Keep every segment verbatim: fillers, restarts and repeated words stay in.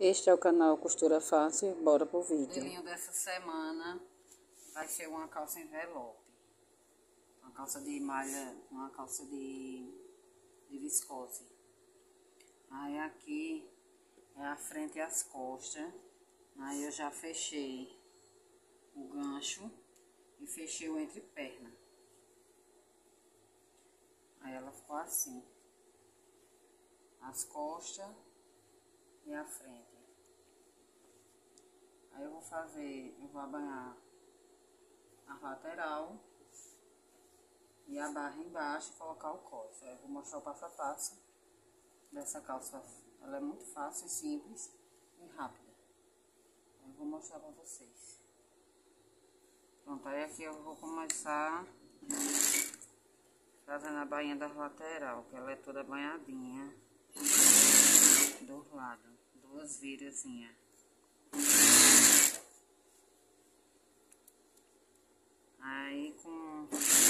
Este é o canal Costura Fácil, bora pro vídeo. O modelinho dessa semana vai ser uma calça envelope. Uma calça de malha, uma calça de, de viscose. Aí aqui é a frente e as costas. Aí eu já fechei o gancho e fechei o entreperna. Aí ela ficou assim. As costas e a frente. Aí eu vou fazer, eu vou abanhar a lateral e a barra embaixo e colocar o cós. Aí eu vou mostrar o passo a passo dessa calça. Ela é muito fácil, simples e rápida. Aí eu vou mostrar pra vocês. Pronto, aí aqui eu vou começar fazendo a bainha da lateral, que ela é toda banhadinha do lado, duas virazinhas. Aí com,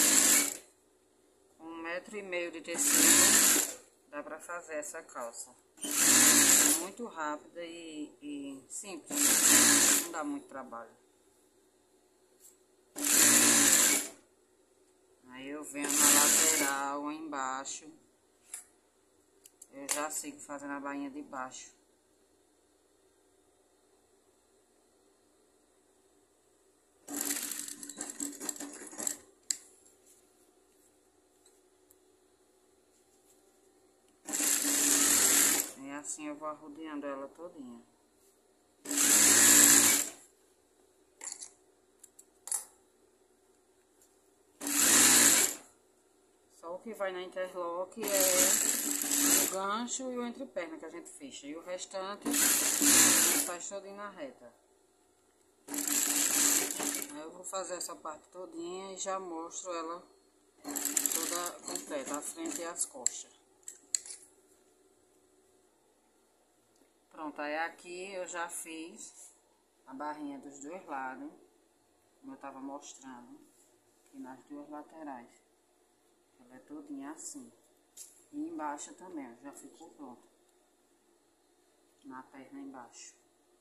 com um metro e meio de tecido dá pra fazer essa calça. Muito rápida e, e simples, não dá muito trabalho. Aí eu venho na lateral, embaixo, eu já sigo fazendo a bainha de baixo. E assim eu vou arrodeando ela todinha. Só o que vai na interlock é o gancho e o entreperna que a gente fecha. E o restante a gente faz todinho na reta. Aí eu vou fazer essa parte todinha e já mostro ela toda completa, a frente e as costas. Pronto, aí aqui eu já fiz a barrinha dos dois lados, como eu tava mostrando, aqui nas duas laterais. Ela é todinha assim. E embaixo também, já ficou pronto. Na perna embaixo.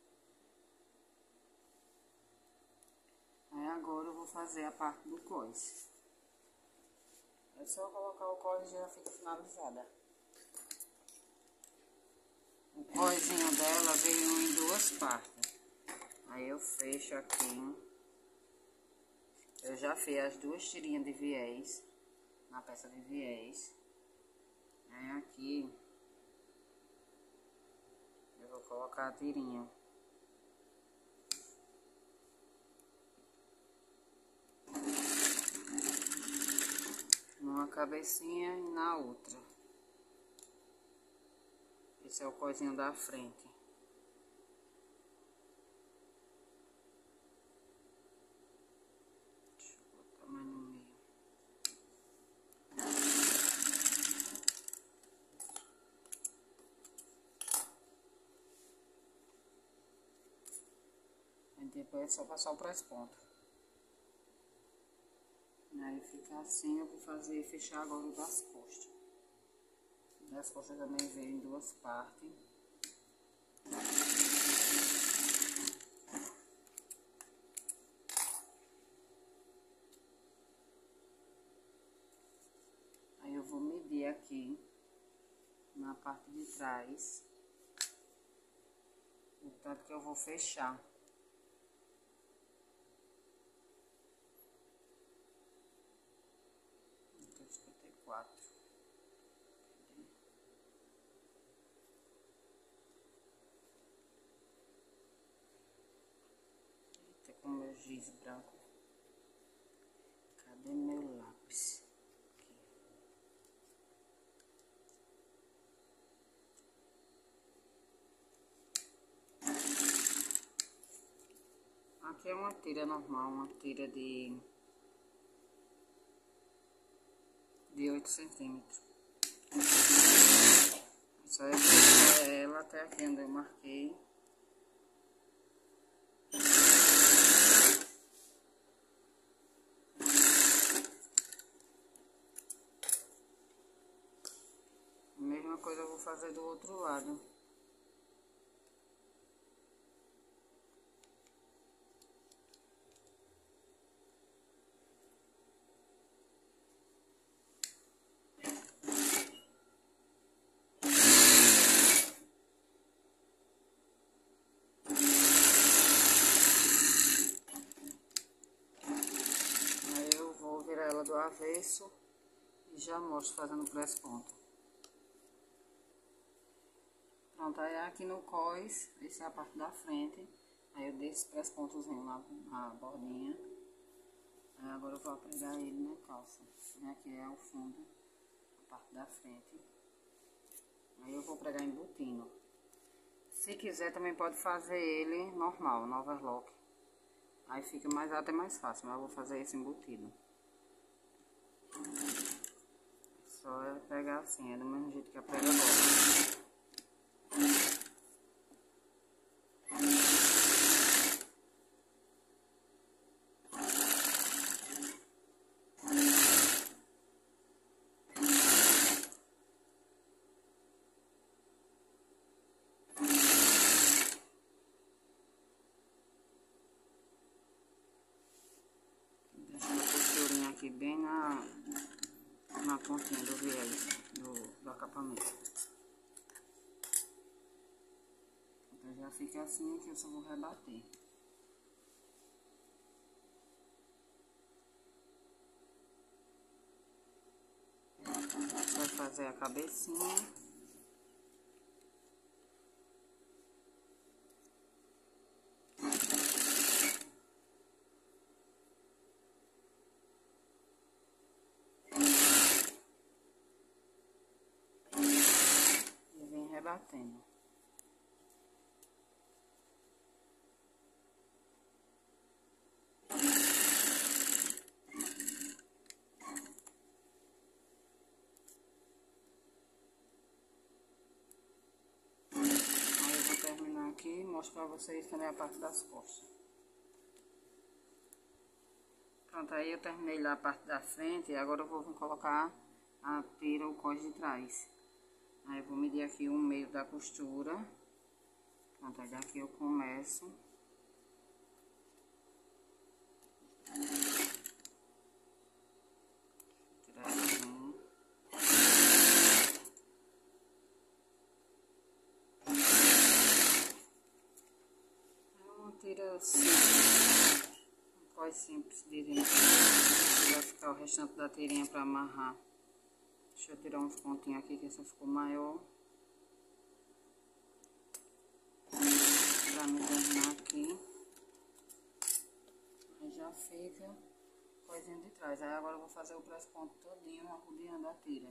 Aí agora eu vou fazer a parte do cós. É só colocar o cós e já fica finalizada. O cózinho dela veio em duas partes. Aí eu fecho aqui. Eu já fiz as duas tirinhas de viés. Na peça de viés. Aí aqui eu vou colocar a tirinha. Numa cabecinha e na outra. Esse é o coisinho da frente. Deixa eu botar mais no meio. Aí depois é só passar o press-ponto. Aí fica assim, eu vou fazer fechar agora o das costas. Das costas também veio em duas partes. Aí eu vou medir aqui na parte de trás o tanto que eu vou fechar. cinquenta e quatro. Eita, com meu giz branco. Cadê meu lápis? Aqui é uma tira normal, uma tira de, de oito centímetros. Só eu fechar ela até aqui onde eu marquei. A mesma coisa eu vou fazer do outro lado. avesso e já mostro fazendo o press ponto. Pronto, aí aqui no cós, essa é a parte da frente, aí eu deixo esse press pontozinho na, na bordinha. Aí agora eu vou pregar ele na calça. E aqui é o fundo, a parte da frente. Aí eu vou pregar embutindo. Se quiser também pode fazer ele normal, no overlock. Aí fica mais até mais fácil, mas eu vou fazer esse embutido. Só é pegar assim, é do mesmo jeito que a prega bola. Aqui bem na, na pontinha do viés do, do acabamento. Então já fica assim, que eu só vou rebater. Vai fazer a cabecinha. Rebatendo. Aí eu vou terminar aqui e mostro pra vocês também a parte das costas. Pronto, aí eu terminei lá a parte da frente e agora eu vou colocar a tira, o cós de trás. Aí eu vou medir aqui o meio da costura. Pronto, aí daqui eu começo. Tirar assim. É uma tira simples. Um cós simples, diria. Vai ficar o restante da tirinha pra amarrar. Deixa eu tirar uns pontinhos aqui, que essa ficou maior. Pra me terminar aqui. Aí já fica coisinha de trás. Aí agora eu vou fazer o press ponto todinho, arrodeando a tira.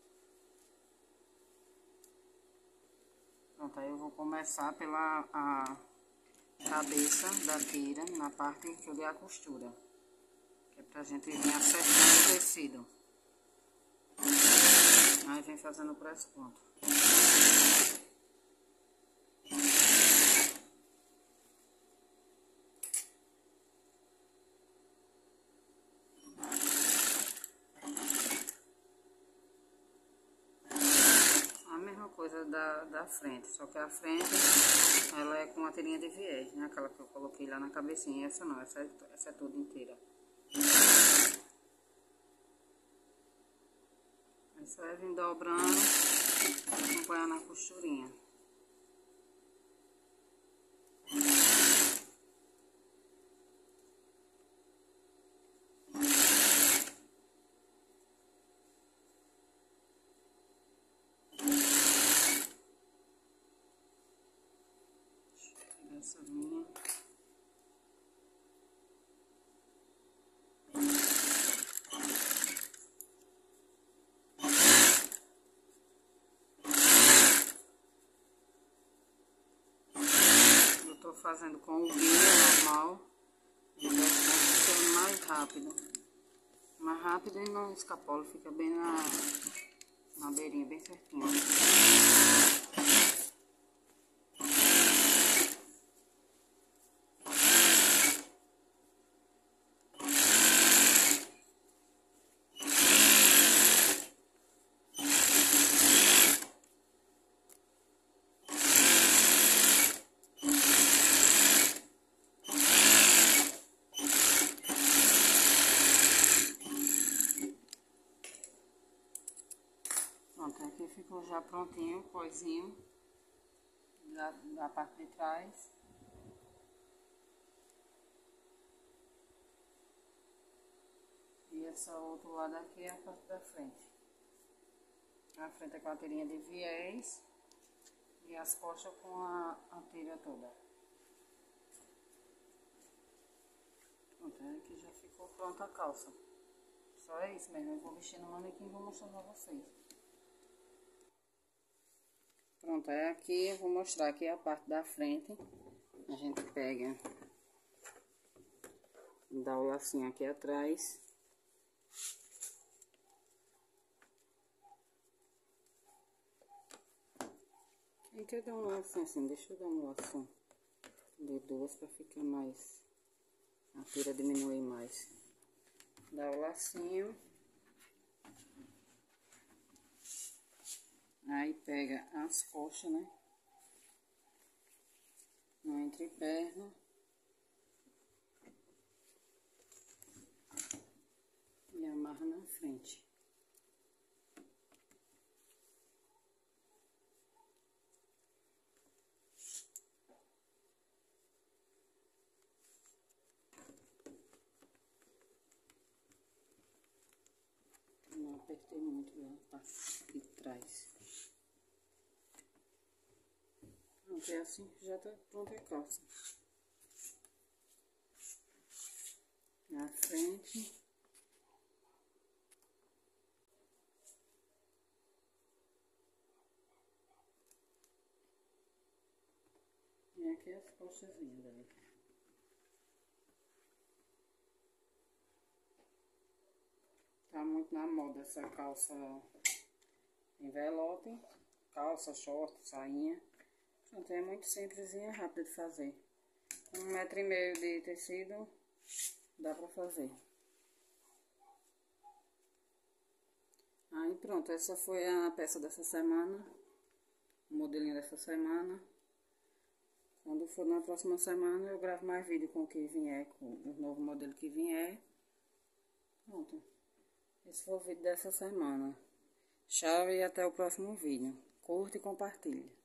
Pronto, aí eu vou começar pela a cabeça da tira, na parte que eu dei a costura. Que é pra gente vir acertando o tecido. Aí vem fazendo o press ponto. A mesma coisa da, da frente, só que a frente ela é com a tirinha de viés, né? Aquela que eu coloquei lá na cabecinha. Essa não, essa é, essa é toda inteira. Aí só vai vir dobrando e acompanhando a costurinha. Essa linha. Eu tô fazendo com o guia normal, e fica mais rápido. Mais rápido e não escapola, fica bem na, na beirinha, bem certinho. Pronto, aqui ficou já prontinho o coisinho da, da parte de trás. E esse outro lado aqui é a parte da frente. A frente é com a tirinha de viés e as costas com a, a tira toda. Pronto, aqui já ficou pronta a calça. Só é isso mesmo, eu vou vestir no manequim e vou mostrar pra vocês. Pronto, é aqui, eu vou mostrar aqui a parte da frente. A gente pega, dá o lacinho aqui atrás. E que eu dar um lacinho assim, deixa eu dar um lacinho de duas pra ficar mais, a tira diminuir mais. Dá o lacinho. Aí pega as coxas, né? No entreperna. E amarra na frente. Não apertei muito lá a parte de trás. Pronto, é assim, já tá pronta a calça. Na frente. E aqui as costazinhas dela. Tá muito na moda essa calça envelope, calça, short, sainha. Pronto, é muito simples e é rápido de fazer. Um metro e meio de tecido dá pra fazer. Aí pronto, essa foi a peça dessa semana, o modelinho dessa semana. Quando for na próxima semana eu gravo mais vídeo com o que vier, com o novo modelo que vier. Pronto, esse foi o vídeo dessa semana. Tchau e até o próximo vídeo. Curte e compartilhe.